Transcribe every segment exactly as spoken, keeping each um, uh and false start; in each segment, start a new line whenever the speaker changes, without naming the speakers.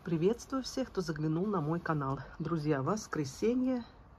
Приветствую всех, кто заглянул на мой канал. Друзья, воскресенье.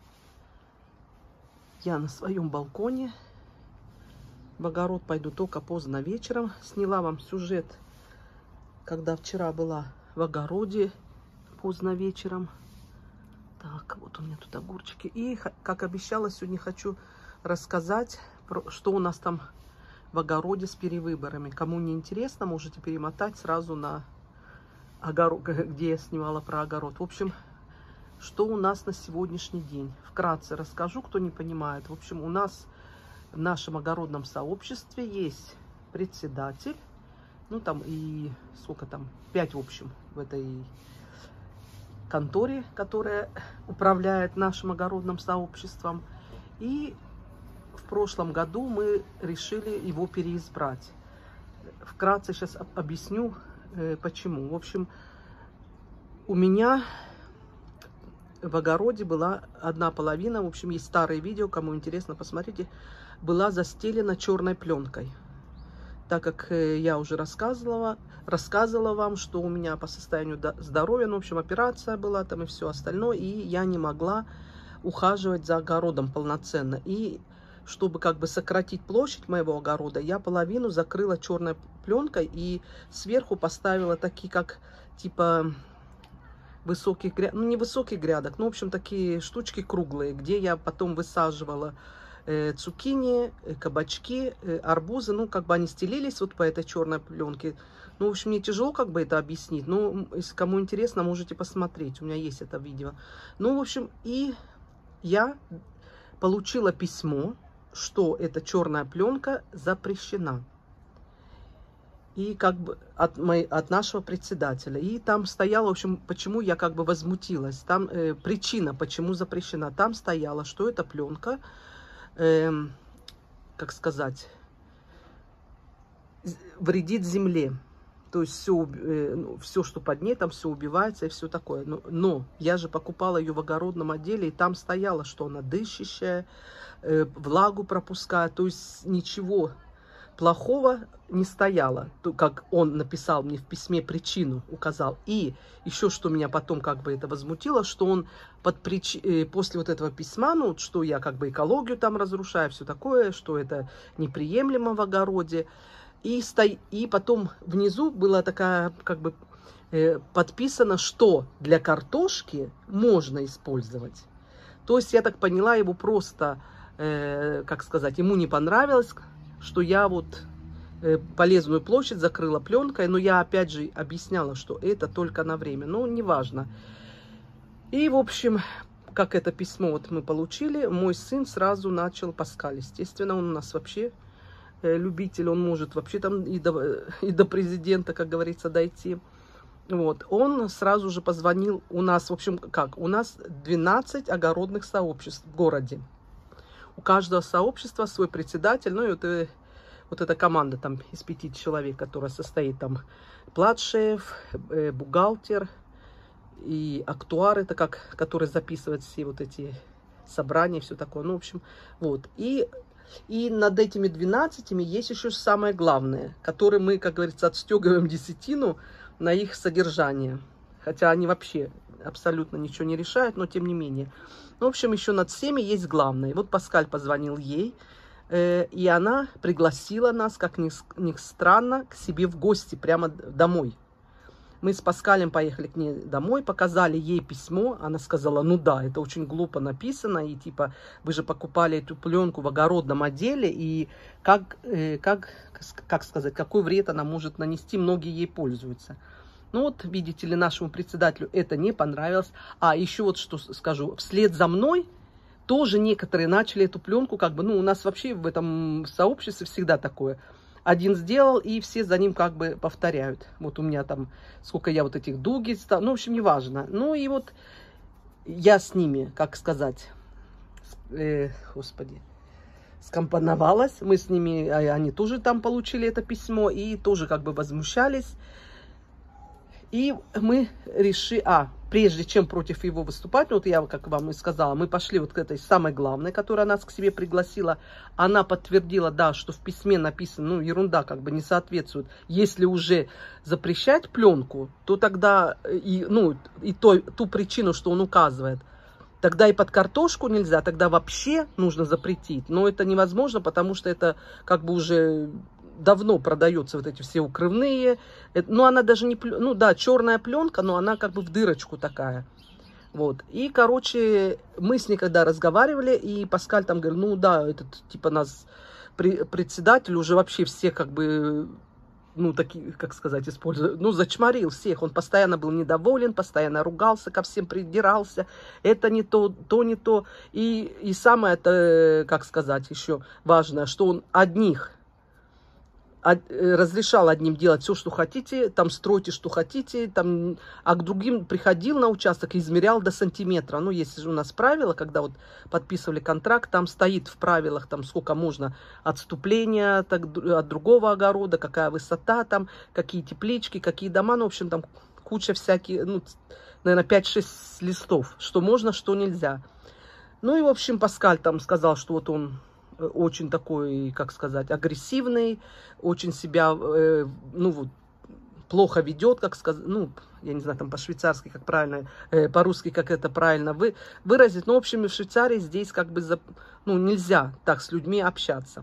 Я на своем балконе. В огород пойду только поздно вечером. Сняла вам сюжет, когда вчера была в огороде поздно вечером. Так, вот у меня тут огурчики. И, как обещала, сегодня хочу рассказать, про, что у нас там в огороде с перевыборами. Кому не интересно, можете перемотать сразу на огород, где я снимала про огород. В общем, что у нас на сегодняшний день? Вкратце расскажу, кто не понимает. В общем, у нас в нашем огородном сообществе есть председатель. Ну, там и сколько там? Пять, в общем, в этой конторе, которая управляет нашим огородным сообществом. И в прошлом году мы решили его переизбрать. Вкратце сейчас объясню, почему. В общем, у меня в огороде была одна половина, в общем, есть старые видео, кому интересно, посмотрите, была застелена черной пленкой. Так как я уже рассказывала, рассказывала вам, что у меня по состоянию здоровья, ну, в общем, операция была там и все остальное, и я не могла ухаживать за огородом полноценно. И чтобы как бы сократить площадь моего огорода, я половину закрыла черной пленкой и сверху поставила такие, как типа высоких грядок, ну не высоких грядок, но в общем такие штучки круглые, где я потом высаживала э, цукини, э, кабачки, э, арбузы, ну как бы они стелились вот по этой черной пленке. Ну в общем мне тяжело как бы это объяснить, но если кому интересно, можете посмотреть, у меня есть это видео. Ну в общем и я получила письмо, что эта черная пленка запрещена. И как бы от, моей, от нашего председателя. И там стояло, в общем, почему я как бы возмутилась. Там э, причина, почему запрещена. Там стояло, что эта пленка, э, как сказать, вредит земле. То есть все, э, ну, все, что под ней, там все убивается и все такое. Но, но я же покупала ее в огородном отделе, и там стояло, что она дышащая, э, влагу пропускает. То есть ничего плохого не стояло. То, как он написал мне в письме, причину указал. И еще, что меня потом как бы это возмутило, что он под прич... э, после вот этого письма, ну, что я как бы экологию там разрушаю, все такое, что это неприемлемо в огороде. И, сто... и потом внизу была такая, как бы, э, подписано, что для картошки можно использовать. То есть, я так поняла, его просто, э, как сказать, ему не понравилось, что я вот э, полезную площадь закрыла пленкой. Но я опять же объясняла, что это только на время. Ну, неважно. И, в общем, как это письмо вот мы получили, мой сын сразу начал, Паскаль, естественно, он у нас вообще любитель, он может вообще там и до, и до президента, как говорится, дойти. Вот, он сразу же позвонил, у нас, в общем, как, у нас двенадцать огородных сообществ в городе. У каждого сообщества свой председатель, ну и вот, и, вот эта команда там из пяти человек, которая состоит там платшеф, э, бухгалтер и актуар, это как, который записывает все вот эти собрания, все такое, ну, в общем, вот, и И над этими двенадцатями есть еще самое главное, которое мы, как говорится, отстегиваем десятину на их содержание. Хотя они вообще абсолютно ничего не решают, но тем не менее. Ну, в общем, еще над всеми есть главное. Вот Паскаль позвонил ей, э, и она пригласила нас, как ни, ни странно, к себе в гости прямо домой. Мы с Паскалем поехали к ней домой, показали ей письмо. Она сказала, ну да, это очень глупо написано. И типа, вы же покупали эту пленку в огородном отделе. И как, э, как, как сказать, какой вред она может нанести, многие ей пользуются. Ну вот, видите ли, нашему председателю это не понравилось. А еще вот что скажу, вслед за мной тоже некоторые начали эту пленку, как бы, ну у нас вообще в этом сообществе всегда такое. Один сделал, и все за ним как бы повторяют. Вот у меня там, сколько я вот этих дуги, ну, в общем, неважно. Ну, и вот я с ними, как сказать, э, господи, скомпоновалась. Мы с ними, они тоже там получили это письмо, и тоже как бы возмущались. И мы решили, а, прежде чем против его выступать, вот я, как вам и сказала, мы пошли вот к этой самой главной, которая нас к себе пригласила. Она подтвердила, да, что в письме написано, ну, ерунда, как бы не соответствует. Если уже запрещать пленку, то тогда, и, ну, и то, ту причину, что он указывает, тогда и под картошку нельзя, тогда вообще нужно запретить. Но это невозможно, потому что это как бы уже давно продается, вот эти все укрывные. Ну, она даже не... Ну, да, черная пленка, но она как бы в дырочку такая. Вот. И, короче, мы с ней когда разговаривали, и Паскаль там говорил, ну, да, этот, типа, нас председатель уже вообще все как бы... ну, такие, как сказать, использую, ну, зачморил всех, он постоянно был недоволен, постоянно ругался, ко всем придирался, это не то, то не то, и, и самое, это, как сказать, еще важное, что он одних, од, разрешал одним делать все, что хотите, там, стройте, что хотите, там, а к другим приходил на участок и измерял до сантиметра, ну, есть же у нас правила, когда вот подписывали контракт, там стоит в правилах, там, сколько можно отступления так, от другого огорода, какая высота там, какие теплички, какие дома, ну, в общем, там куча всяких, ну, наверное, пять-шесть листов, что можно, что нельзя. Ну, и, в общем, Паскаль там сказал, что вот он очень такой, как сказать, агрессивный, очень себя, э, ну, вот, плохо ведет, как сказать, ну, я не знаю, там по-швейцарски, как правильно, э, по-русски, как это правильно вы, выразить. Но, в общем, в Швейцарии здесь как бы, за, ну, нельзя так с людьми общаться.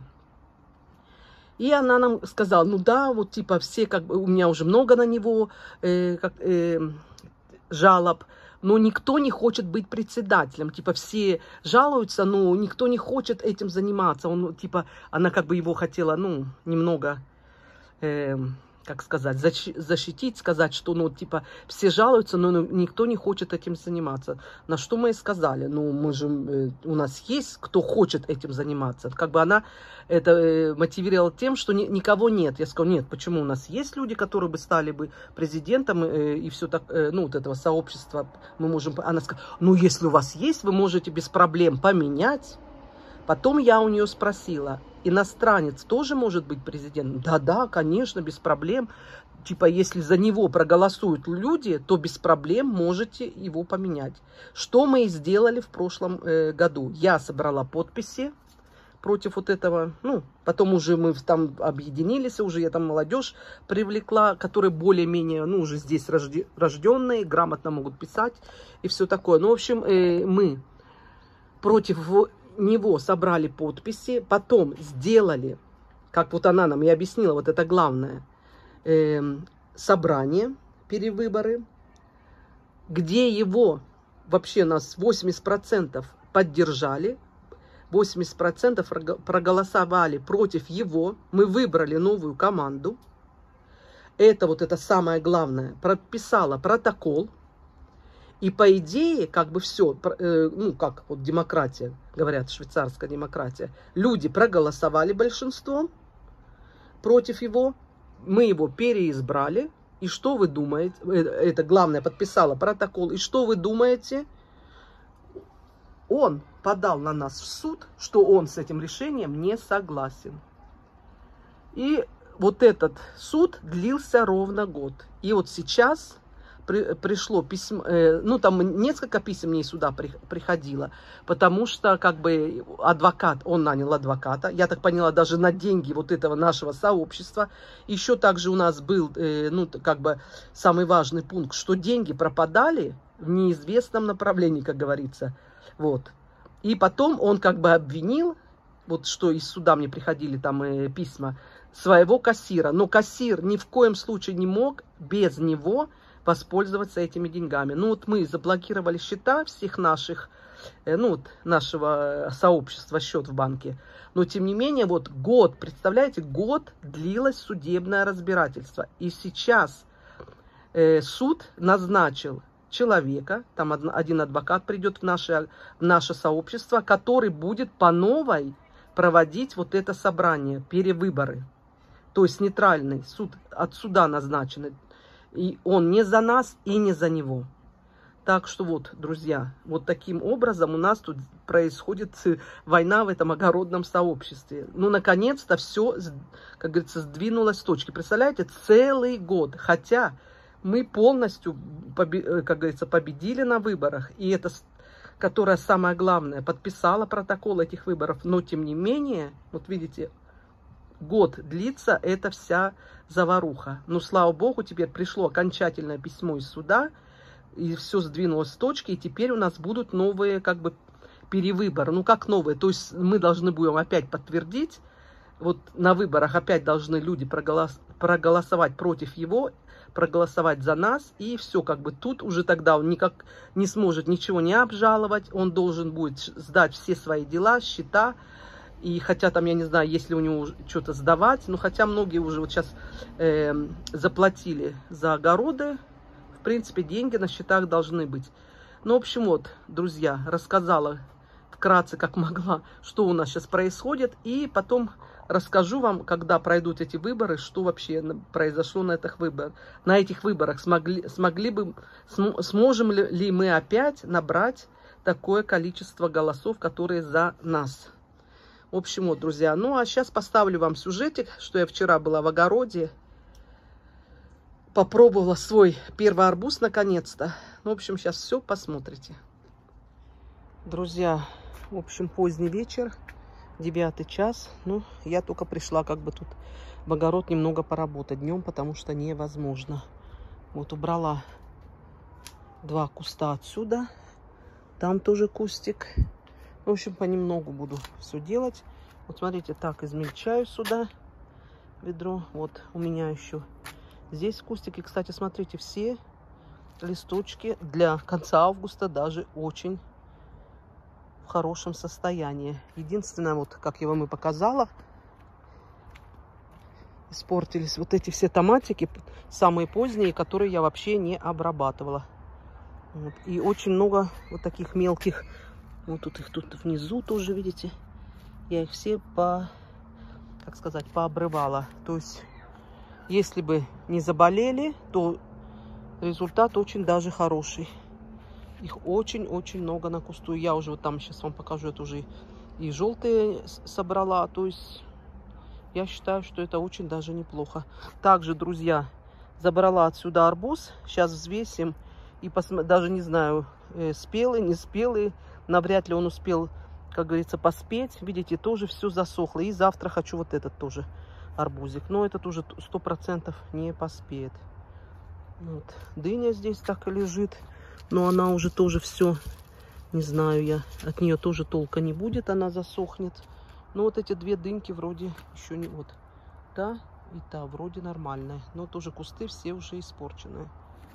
И она нам сказала, ну да, вот типа все, как бы, у меня уже много на него э, как, э, жалоб, но никто не хочет быть председателем. Типа все жалуются, но никто не хочет этим заниматься. Он, типа, она как бы его хотела, ну, немного, э, как сказать, защитить, сказать, что, ну, типа, все жалуются, но никто не хочет этим заниматься. На что мы и сказали, ну, мы же, э, у нас есть кто хочет этим заниматься. Как бы она это э, мотивировала тем, что ни, никого нет. Я сказала, нет, почему? У нас есть люди, которые бы стали бы президентом э, и все так, э, ну, вот этого сообщества мы можем... Она сказала, ну, если у вас есть, вы можете без проблем поменять. Потом я у нее спросила, иностранец тоже может быть президентом? Да-да, конечно, без проблем. Типа, если за него проголосуют люди, то без проблем можете его поменять. Что мы и сделали в прошлом э, году. Я собрала подписи против вот этого. Ну, потом уже мы там объединились, уже я там молодежь привлекла, которые более-менее, ну, уже здесь рожденные, грамотно могут писать и все такое. Ну, в общем, э, мы против него собрали подписи, потом сделали, как вот она нам и объяснила, вот это главное, э, собрание, перевыборы, где его вообще нас восемьдесят процентов поддержали, восемьдесят процентов проголосовали против его, мы выбрали новую команду, это вот это самое главное, прописала протокол. И по идее, как бы все, э, ну, как вот демократия, говорят, швейцарская демократия, люди проголосовали большинством против его, мы его переизбрали, и что вы думаете, это главное, подписала протокол, и что вы думаете, он подал на нас в суд, что он с этим решением не согласен. И вот этот суд длился ровно год. И вот сейчас... При, пришло письмо, э, ну, там несколько писем мне сюда при, приходило, потому что, как бы, адвокат, он нанял адвоката, я так поняла, даже на деньги вот этого нашего сообщества. Еще также у нас был, э, ну, как бы, самый важный пункт, что деньги пропадали в неизвестном направлении, как говорится, вот. И потом он, как бы, обвинил, вот что из суда мне приходили там э, письма, своего кассира, но кассир ни в коем случае не мог без него воспользоваться этими деньгами. Ну вот мы заблокировали счета всех наших, ну вот нашего сообщества, счет в банке. Но тем не менее, вот год, представляете, год длилось судебное разбирательство. И сейчас э, суд назначил человека, там один адвокат придет в наше, в наше сообщество, который будет по новой проводить вот это собрание, перевыборы. То есть нейтральный суд, от суда назначенный. И он не за нас и не за него. Так что вот, друзья, вот таким образом у нас тут происходит война в этом огородном сообществе. Ну, наконец-то все, как говорится, сдвинулось с точки. Представляете, целый год. Хотя мы полностью как говорится, победили на выборах, и это, которая самое главное, подписала протокол этих выборов, но тем не менее, вот видите, год длится эта вся заваруха. Но, слава богу, теперь пришло окончательное письмо из суда, и все сдвинулось с точки, и теперь у нас будут новые, как бы, перевыборы. Ну, как новые? То есть мы должны будем опять подтвердить, вот на выборах опять должны люди проголос, проголосовать против его, проголосовать за нас, и все, как бы, тут уже тогда он никак не сможет ничего не обжаловать, он должен будет сдать все свои дела, счета. И хотя там, я не знаю, если у него что-то сдавать, но хотя многие уже вот сейчас э, заплатили за огороды, в принципе, деньги на счетах должны быть. Ну, в общем, вот, друзья, рассказала вкратце, как могла, что у нас сейчас происходит, и потом расскажу вам, когда пройдут эти выборы, что вообще произошло на этих выборах. На этих выборах смогли, смогли бы, см, сможем ли, ли мы опять набрать такое количество голосов, которые за нас. В общем, вот, друзья, ну а сейчас поставлю вам сюжетик, что я вчера была в огороде, попробовала свой первый арбуз наконец-то. В общем, сейчас все посмотрите. Друзья, в общем, поздний вечер, девятый час. Ну, я только пришла как бы тут в огород немного поработать днем, потому что невозможно. Вот убрала два куста отсюда, там тоже кустик. В общем, понемногу буду все делать. Вот смотрите, так измельчаю сюда ведро. Вот у меня еще здесь кустики. Кстати, смотрите, все листочки для конца августа даже очень в хорошем состоянии. Единственное, вот как я вам и показала, испортились вот эти все томатики, самые поздние, которые я вообще не обрабатывала. Вот. И очень много вот таких мелких. Вот тут их тут внизу тоже, видите, я их все по, как сказать, пообрывала. То есть, если бы не заболели, то результат очень даже хороший. Их очень-очень много на кусту. Я уже вот там сейчас вам покажу, это уже и желтые собрала. То есть, я считаю, что это очень даже неплохо. Также, друзья, забрала отсюда арбуз. Сейчас взвесим и посмотрим, даже не знаю, спелый, не спелый. Навряд ли он успел, как говорится, поспеть. Видите, тоже все засохло. И завтра хочу вот этот тоже арбузик. Но этот уже сто процентов не поспеет. Вот. Дыня здесь так и лежит. Но она уже тоже все, не знаю я, от нее тоже толка не будет. Она засохнет. Но вот эти две дыньки вроде еще не... Вот та и та вроде нормальная. Но тоже кусты все уже испорченные.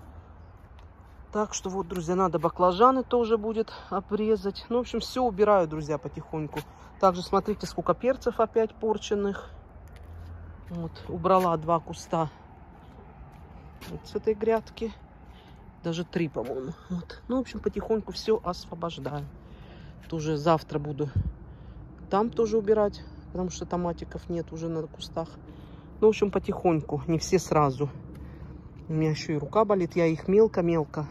Так что вот, друзья, надо баклажаны тоже будет обрезать. Ну, в общем, все убираю, друзья, потихоньку. Также смотрите, сколько перцев опять порченных. Вот, убрала два куста вот с этой грядки. Даже три, по-моему. Вот. Ну, в общем, потихоньку все освобождаю. Тоже завтра буду там тоже убирать, потому что томатиков нет уже на кустах. Ну, в общем, потихоньку, не все сразу. У меня еще и рука болит, я их мелко-мелко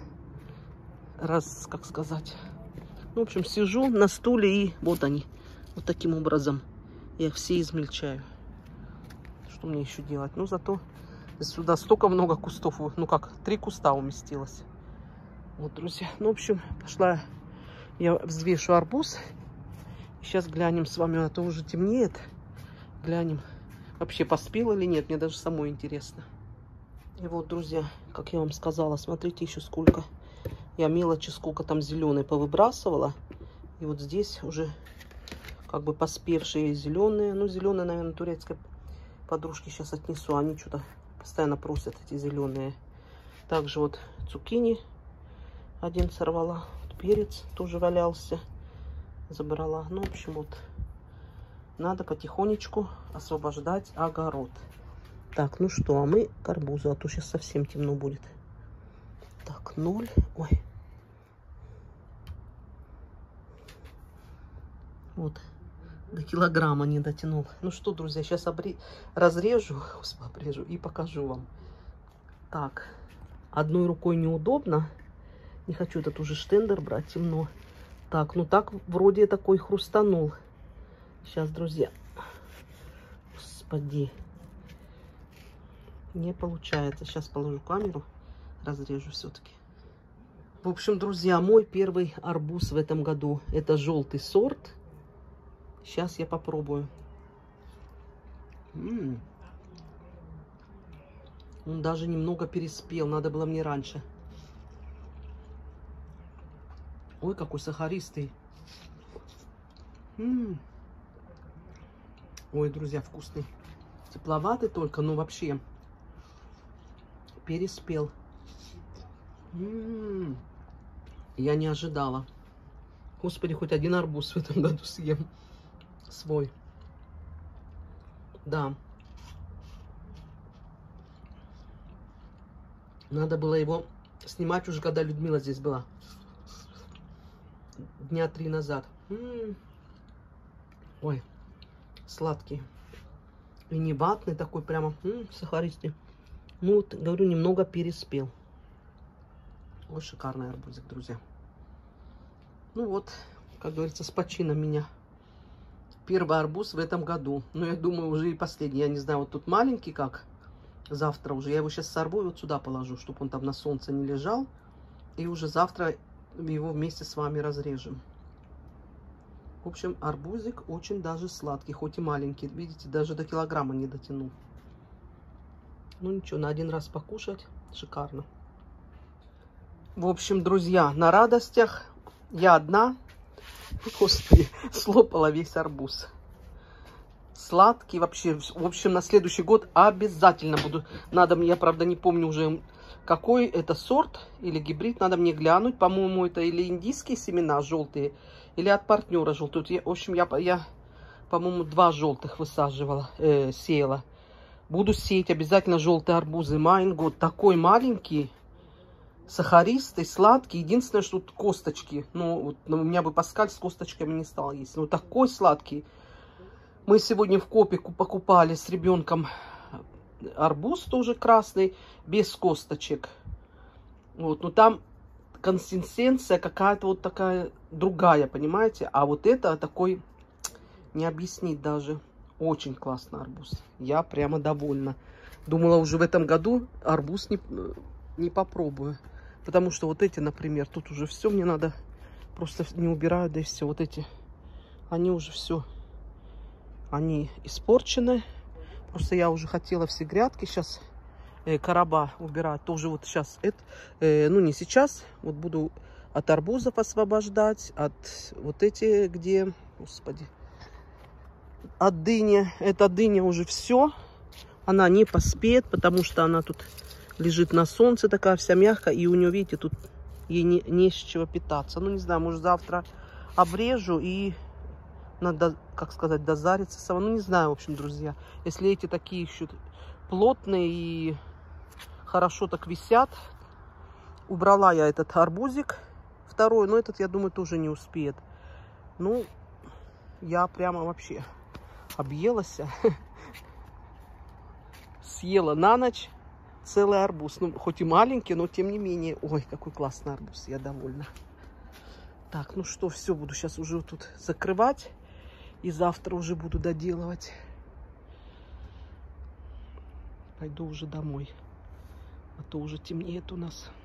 раз, как сказать. Ну, в общем, сижу на стуле, и вот они. Вот таким образом я их все измельчаю. Что мне еще делать? Ну, зато сюда столько много кустов. Ну, как, три куста уместилось. Вот, друзья. Ну, в общем, пошла я взвешу арбуз. Сейчас глянем с вами, а то уже темнеет. Глянем, вообще поспел или нет. Мне даже самой интересно. И вот, друзья, как я вам сказала, смотрите еще сколько. Я мелочи, сколько там зеленой повыбрасывала. И вот здесь уже как бы поспевшие зеленые. Ну, зеленые, наверное, турецкой подружки сейчас отнесу. Они что-то постоянно просят, эти зеленые. Также вот цукини один сорвала. Вот перец тоже валялся. Забрала. Ну, в общем, вот надо потихонечку освобождать огород. Так, ну что, а мы к арбузу, а то сейчас совсем темно будет. Так, ноль. Ой. Вот, до килограмма не дотянул. Ну что, друзья, сейчас обре... разрежу, обрежу и покажу вам. Так, одной рукой неудобно. Не хочу этот уже штендер брать, темно. Так, ну так вроде такой хрустанул. Сейчас, друзья. Господи. Не получается. Сейчас положу камеру, разрежу все-таки. В общем, друзья, мой первый арбуз в этом году. Это желтый сорт. Сейчас я попробую. М-м. Он даже немного переспел. Надо было мне раньше. Ой, какой сахаристый. М-м. Ой, друзья, вкусный. Тепловатый только, но вообще переспел. М-м-м. Я не ожидала. Господи, хоть один арбуз в этом году съем свой. Да. Надо было его снимать уже, когда Людмила здесь была. Дня три назад. М-м-м. Ой, сладкий. И не ватный такой, прямо м-м, сахаристый. Ну, вот, говорю, немного переспел. Ой, шикарный арбузик, друзья. Ну вот, как говорится, с почином меня. Первый арбуз в этом году. Но я думаю, уже и последний. Я не знаю, вот тут маленький как. Завтра уже. Я его сейчас сорву и вот сюда положу, чтобы он там на солнце не лежал. И уже завтра его вместе с вами разрежем. В общем, арбузик очень даже сладкий, хоть и маленький. Видите, даже до килограмма не дотянул. Ну ничего, на один раз покушать шикарно. В общем, друзья, на радостях я одна, господи, слопала весь арбуз. Сладкий вообще. В общем, на следующий год обязательно буду. Надо мне, я правда не помню уже, какой это сорт или гибрид. Надо мне глянуть. По-моему, это или индийские семена желтые, или от партнера желтые. В общем, я, я по-моему, два желтых высаживала, э, сеяла. Буду сеять обязательно желтые арбузы. Майнгот такой маленький, сахаристый, сладкий. Единственное, что тут косточки. Ну, вот, ну, у меня бы Паскаль с косточками не стал есть. Но такой сладкий. Мы сегодня в Копику покупали с ребенком арбуз тоже красный, без косточек. Вот, но там консистенция какая-то вот такая другая, понимаете? А вот это такой, не объяснить даже. Очень классный арбуз. Я прямо довольна. Думала, уже в этом году арбуз не, не попробую. Потому что вот эти, например, тут уже все мне надо. Просто не убираю, да и все. Вот эти, они уже все, они испорчены. Просто я уже хотела все грядки сейчас, э, короба убирать. Тоже вот сейчас, это, э, ну не сейчас. Вот буду от арбузов освобождать. От вот эти, где, господи. От дыни. Эта дыня уже все. Она не поспеет, потому что она тут лежит на солнце, такая вся мягкая. И у нее, видите, тут ей не, не с чего питаться. Ну, не знаю, может, завтра обрежу и надо, как сказать, дозариться сама. Ну, не знаю, в общем, друзья. Если эти такие еще плотные и хорошо так висят. Убрала я этот арбузик второй, но этот, я думаю, тоже не успеет. Ну, я прямо вообще объелась. Съела на ночь целый арбуз. Ну, хоть и маленький, но тем не менее. Ой, какой классный арбуз. Я довольна. Так, ну что, все, буду сейчас уже тут закрывать. И завтра уже буду доделывать. Пойду уже домой. А то уже темнеет у нас.